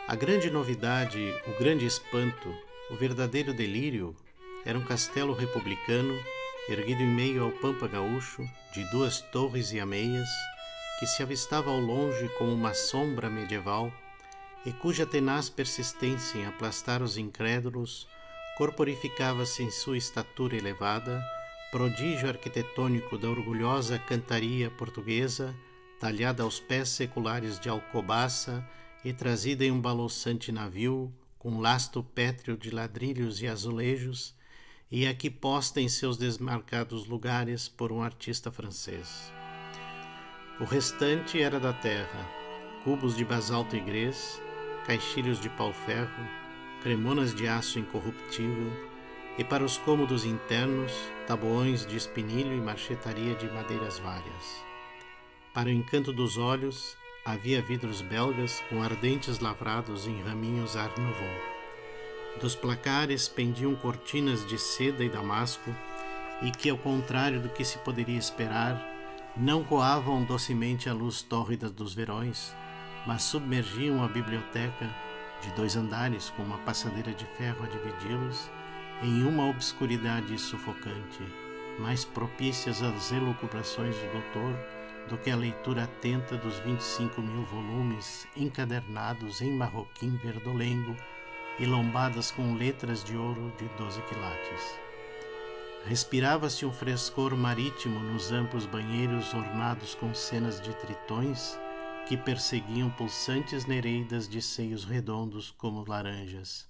A grande novidade, o grande espanto, o verdadeiro delírio era um castelo republicano erguido em meio ao pampa gaúcho, de 2 torres e ameias, que se avistava ao longe como uma sombra medieval e cuja tenaz persistência em aplastar os incrédulos corporificava-se em sua estatura elevada, prodígio arquitetônico da orgulhosa cantaria portuguesa, talhada aos pés seculares de Alcobaça e trazida em um baloçante navio, com lastro pétreo de ladrilhos e azulejos, e aqui posta em seus desmarcados lugares por um artista francês. O restante era da terra, cubos de basalto e grés, caixilhos de pau-ferro, cremonas de aço incorruptível, e para os cômodos internos, tabuões de espinilho e marchetaria de madeiras várias. Para o encanto dos olhos, havia vidros belgas com ardentes lavrados em raminhos Art Nouveau. Dos placares pendiam cortinas de seda e damasco e que, ao contrário do que se poderia esperar, não coavam docemente a luz tórrida dos verões, mas submergiam a biblioteca, de 2 andares com uma passadeira de ferro a dividi-los, em uma obscuridade sufocante, mais propícias às elucubrações do doutor do que a leitura atenta dos 25.000 volumes encadernados em marroquim verdolengo e lombadas com letras de ouro de 12 quilates. Respirava-se um frescor marítimo nos amplos banheiros ornados com cenas de tritões que perseguiam pulsantes nereidas de seios redondos como laranjas.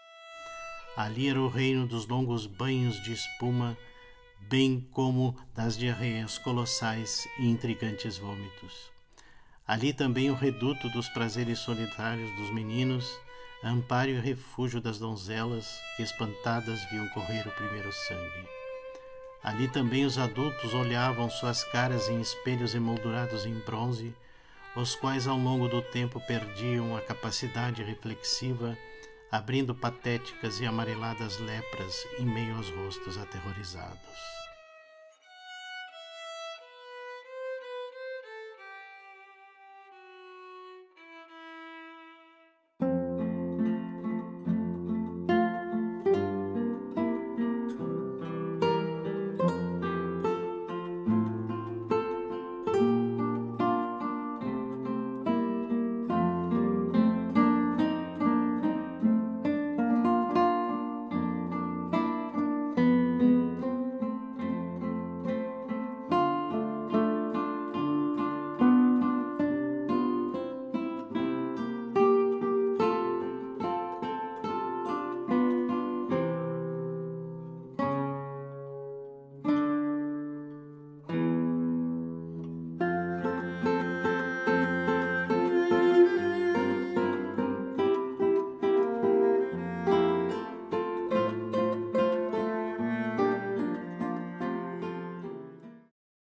Ali era o reino dos longos banhos de espuma, bem como das diarreias colossais e intrigantes vômitos. Ali também o reduto dos prazeres solitários dos meninos, amparo e refúgio das donzelas que espantadas viam correr o primeiro sangue. Ali também os adultos olhavam suas caras em espelhos emoldurados em bronze, os quais ao longo do tempo perdiam a capacidade reflexiva, abrindo patéticas e amareladas lepras em meio aos rostos aterrorizados.